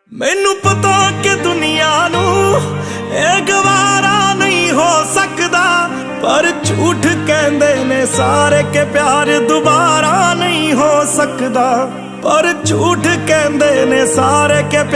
मैनू पता कि दुनिया नू ए गवारा नहीं हो सकदा, पर झूठ कहंदे ने सारे के प्यार दोबारा नहीं हो सकदा, पर झूठ कहंदे ने सारे के